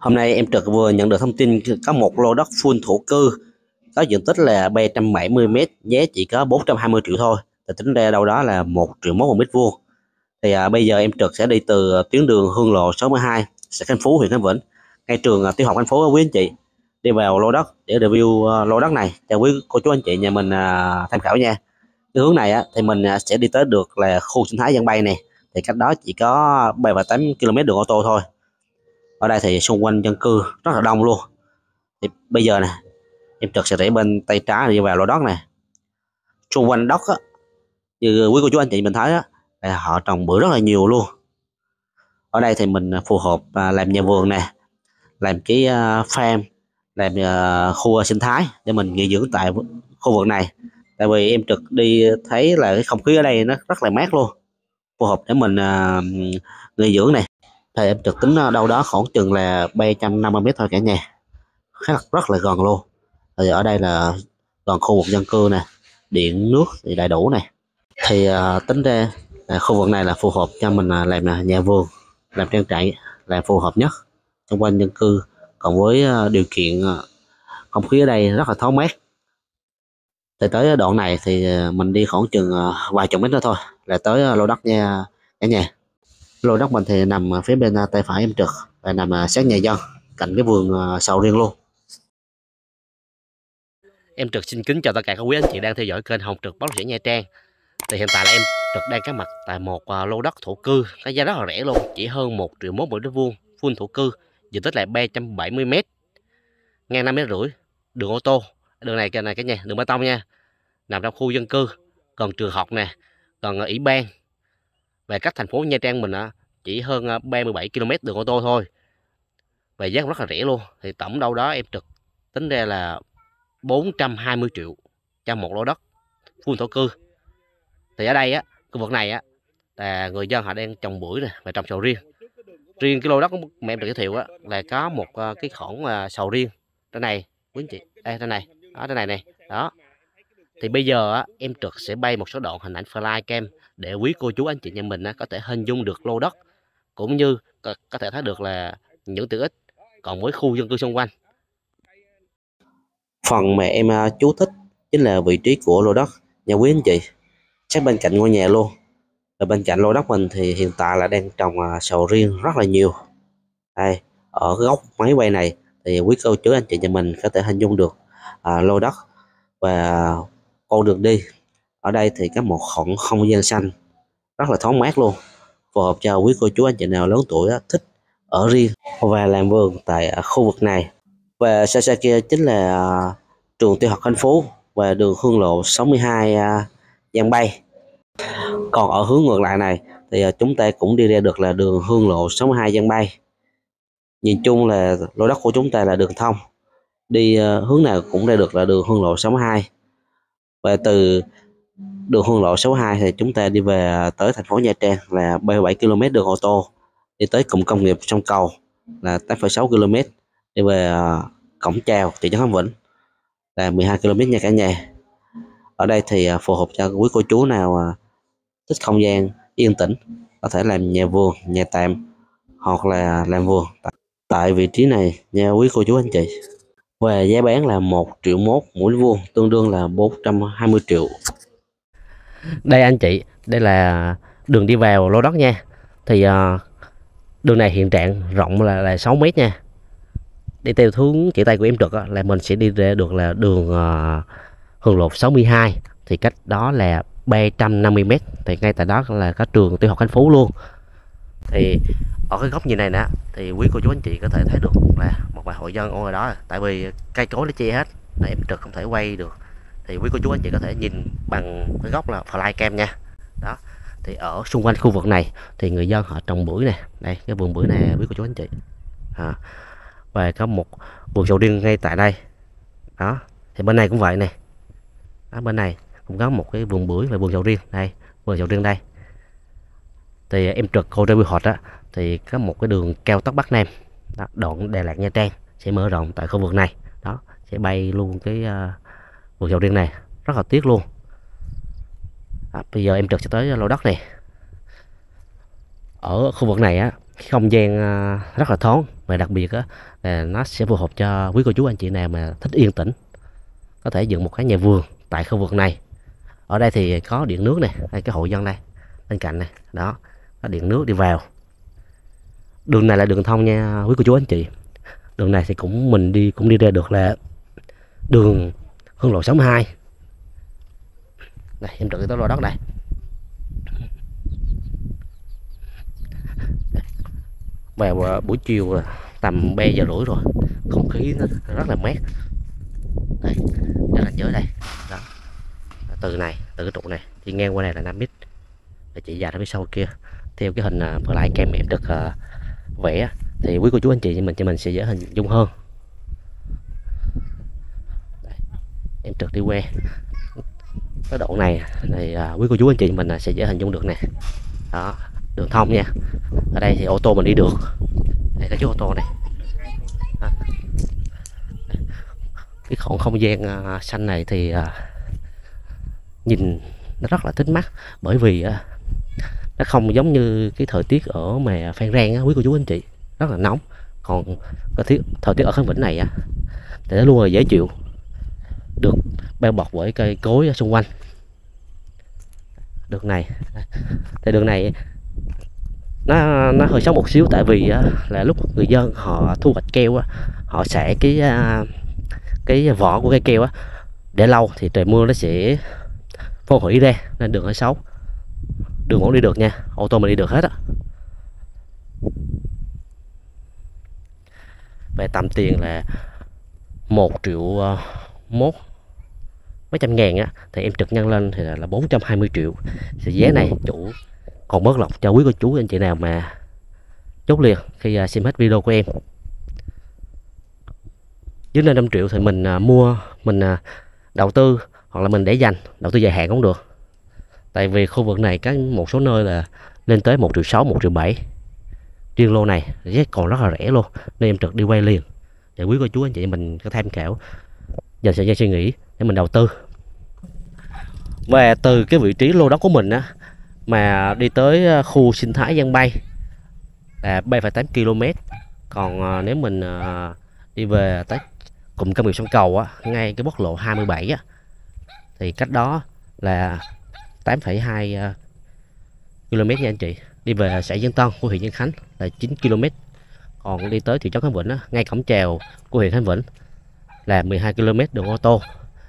Hôm nay em Trực vừa nhận được thông tin có một lô đất full thổ cư có diện tích là 370 m, giá chỉ có 420 triệu thôi. Thì tính ra đâu đó là 1,1 triệu một mét vuông. Thì bây giờ em Trực sẽ đi từ tuyến đường Hương Lộ 62, xã Khánh Phú, huyện Khánh Vĩnh, ngay trường tiểu học Khánh Phú, quý anh chị, đi vào lô đất để review lô đất này cho quý cô chú anh chị nhà mình tham khảo nha. Cái hướng này thì mình sẽ đi tới được là khu sinh thái Giang Bay này, thì cách đó chỉ có 7,8 km đường ô tô thôi. Ở đây thì xung quanh dân cư rất là đông luôn. Thì bây giờ nè, em Trực sẽ rẽ bên tay trái đi vào lô đất này. Xung quanh đất á, như quý cô chú anh chị mình thấy á, là họ trồng bưởi rất là nhiều luôn. Ở đây thì mình phù hợp làm nhà vườn nè, làm cái farm, làm khu sinh thái để mình nghỉ dưỡng tại khu vực này. Tại vì em Trực đi thấy là cái không khí ở đây nó rất là mát luôn, phù hợp để mình nghỉ dưỡng này. Thì em Trực tính đâu đó khoảng chừng là 350 m thôi cả nhà, rất là gần luôn. Thì ở đây là gần khu vực dân cư nè, điện nước thì đầy đủ này. Thì tính ra khu vực này là phù hợp cho mình làm nhà vườn, làm trang trại là phù hợp nhất xung quanh dân cư, cộng với điều kiện không khí ở đây rất là thoáng mát. Thì tới đoạn này thì mình đi khoảng chừng vài chục mét nữa thôi là tới lô đất nha cả nhà. Lô đất mình thì nằm phía bên tay phải em Trực và nằm sát nhà dân, cạnh cái vườn sầu riêng luôn. Em Trực xin kính chào tất cả các quý anh chị đang theo dõi kênh Hồng Trực Bất Động Sản Nha Trang. Thì hiện tại là em Trực đang có mặt tại một lô đất thổ cư, cái giá rất là rẻ luôn, chỉ hơn 1,1 triệu mỗi mét vuông, full thổ cư, diện tích là 370 m, ngang 5,5 m, đường ô tô, đường này cái nhà, đường bê tông nha, nằm trong khu dân cư, gần trường học nè, gần ủy ban, và cách thành phố Nha Trang mình chỉ hơn 37 km đường ô tô thôi, và giá cũng rất là rẻ luôn. Thì tổng đâu đó em Trực tính ra là 420 triệu cho một lô đất full thổ cư. Thì ở đây khu vực này là người dân họ đang trồng bưởi này và trồng sầu riêng. Riêng cái lô đất mà em được giới thiệu là có một cái khoản sầu riêng trên này, quý anh chị, đây trên này, đó trên này đó. Thì bây giờ em Trực sẽ bay một số đoạn hình ảnh flycam để quý cô chú anh chị nhà mình có thể hình dung được lô đất, cũng như có thể thấy được là những tiện ích còn với khu dân cư xung quanh. Phần mà em chú thích chính là vị trí của lô đất nha quý anh chị, sát bên cạnh ngôi nhà luôn. Và bên cạnh lô đất mình thì hiện tại là đang trồng sầu riêng rất là nhiều. Đây, ở cái góc máy quay này thì quý cô chú anh chị nhà mình có thể hình dung được lô đất và con đường đi. Ở đây thì có một khoảng không gian xanh rất là thoáng mát luôn, phù hợp cho quý cô chú anh chị nào lớn tuổi thích ở riêng và làm vườn tại khu vực này. Và xa xa kia chính là trường tiểu học Khánh Phú và đường Hương Lộ 62 Giang Bay. Còn ở hướng ngược lại này thì chúng ta cũng đi ra được là đường Hương Lộ 62 Giang Bay. Nhìn chung là lô đất của chúng ta là đường thông, đi hướng nào cũng ra được là đường Hương Lộ 62. Và từ đường Hương Lộ 62 thì chúng ta đi về tới thành phố Nha Trang là 37 km đường ô tô, đi tới cụm công nghiệp Sông Cầu là 8,6 km, đi về cổng chào thị trấn Khánh Vĩnh là 12 km nha cả nhà. Ở đây thì phù hợp cho quý cô chú nào thích không gian yên tĩnh, có thể làm nhà vườn, nhà tạm, hoặc là làm vườn tại vị trí này nha quý cô chú anh chị. Và giá bán là 1,1 triệu mỗi vuông, tương đương là 420 triệu. Đây anh chị, đây là đường đi vào lô đất nha. Thì đường này hiện trạng rộng là 6 m nha. Đi theo hướng chỉ tay của em Trực là mình sẽ đi ra được là đường Hương Lộ 62, thì cách đó là 350 m. Thì ngay tại đó là có trường tiểu học Khánh Phú luôn. Thì ở cái góc nhìn này nè thì quý cô chú anh chị có thể thấy được là một vài hộ dân ở đó, tại vì cây cối nó che hết nên em Trực không thể quay được. Thì quý cô chú anh chị có thể nhìn bằng cái góc là flycam nha. Đó, thì ở xung quanh khu vực này thì người dân họ trồng bưởi nè, đây cái vườn bưởi này quý cô chú anh chị, và có một vườn sầu riêng ngay tại đây. Đó, thì bên này cũng vậy nè, đó, bên này cũng có một cái vườn bưởi và vườn sầu riêng. Đây, vườn sầu riêng đây. Thì em Trực cô ra quy hoạch thì có một cái đường cao tốc Bắc Nam đó, đoạn Đà Lạt Nha Trang sẽ mở rộng tại khu vực này. Đó, sẽ bay luôn cái vườn sầu riêng này, rất là tiếc luôn. Bây giờ em Trực sẽ tới lô đất này. Ở khu vực này không gian rất là thoáng, và đặc biệt á là nó sẽ phù hợp cho quý cô chú anh chị nào mà thích yên tĩnh, có thể dựng một cái nhà vườn tại khu vực này. Ở đây thì có điện nước này, đây cái hộ dân đây bên cạnh này, đó có điện nước đi vào. Đường này là đường thông nha quý cô chú anh chị. Đường này thì mình đi ra được là đường Hương Lộ 62. Đây em trực tới lô đất đây. Vào buổi chiều tầm 3 giờ rưỡi rồi, không khí nó rất là mát. Đây, ra ranh giới đây. Đó. Từ cái trụ này đi ngang qua này là 5 mét. Và chỉ dài ra phía sau kia. Theo cái hình flycam em được vẽ thì quý cô chú anh chị mình sẽ dễ hình dung hơn. Đây, em trực đi que cái độ này quý cô chú anh chị mình sẽ dễ hình dung được nè. Đó, đường thông nha. Ở đây thì ô tô mình đi được. Đây là chiếc ô tô này. Đó. Cái khoảng không gian xanh này thì nhìn nó rất là thích mắt, bởi vì nó không giống như cái thời tiết ở mà Phan Rang á, quý cô chú anh chị, rất là nóng. Còn thời tiết ở Khánh Vĩnh này thì nó luôn là dễ chịu, được bao bọc bởi cây cối xung quanh. Đường này thì đường này nó hơi xấu một xíu, tại vì là lúc người dân họ thu hoạch keo họ xẻ cái vỏ của cây keo để lâu thì trời mưa nó sẽ phô hủy ra, nên đường hơi xấu. Đường vẫn đi được nha, ô tô mình đi được hết á. Về tầm tiền là 1 triệu mốt mấy trăm ngàn thì em trực nhân lên thì là 420 triệu. Thì giá này chủ còn bớt lọc cho quý cô chú anh chị nào mà chốt liền khi xem hết video của em. Dưới 500 triệu thì mình mình đầu tư, hoặc là mình để dành đầu tư dài hạn cũng được. Tại vì khu vực này có một số nơi là lên tới 1,6 triệu, 1,7 triệu. Riêng lô này giá còn rất là rẻ luôn, nên em trực đi quay liền để quý cô chú anh chị mình có tham khảo, dành thời gian suy nghĩ để mình đầu tư. Và từ cái vị trí lô đất của mình mà đi tới khu sinh thái Giang Bay là 3,8 km. Còn nếu mình đi về tới cụm công nghiệp Sông Cầu ngay cái quốc lộ 27 thì cách đó là 8,2 km nha anh chị. Đi về xã Dân Tân của huyện Nhân Khánh là 9 km. Còn đi tới thị trấn Khánh Vĩnh ngay cổng chào của huyện Khánh Vĩnh là 12 km đường ô tô.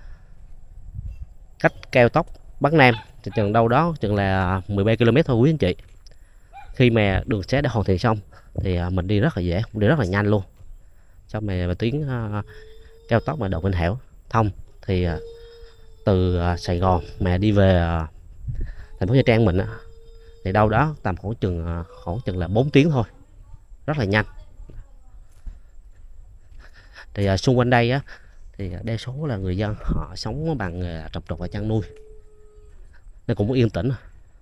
Cách cao tốc Bắc Nam thì chừng đâu đó chừng là 13 km thôi quý anh chị. Khi mà đường xá đã hoàn thiện xong thì mình đi rất là dễ, đi rất là nhanh luôn. Xong mà tuyến cao tốc mà Đậu Vĩnh Hảo thông thì từ Sài Gòn mà đi về thành phố Nha Trang mình thì đâu đó tầm khoảng chừng là 4 tiếng thôi, rất là nhanh. Thì xung quanh đây thì đa số là người dân họ sống bằng trồng trọt và chăn nuôi, nó cũng yên tĩnh.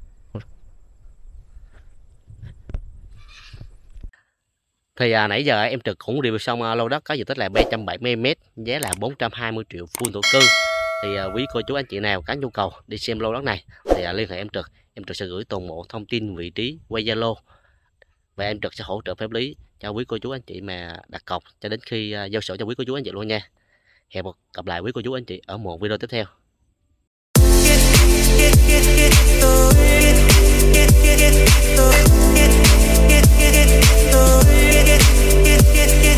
Thì nãy giờ em trực cũng review xong lô đất có diện tích là 370 m, giá là 420 triệu full thổ cư. Thì quý cô chú anh chị nào có nhu cầu đi xem lô đất này thì liên hệ em trực sẽ gửi toàn bộ thông tin vị trí qua Zalo, và em trực sẽ hỗ trợ pháp lý cho quý cô chú anh chị mà đặt cọc cho đến khi giao sổ cho quý cô chú anh chị luôn nha. Hẹn gặp lại quý cô chú anh chị ở một video tiếp theo.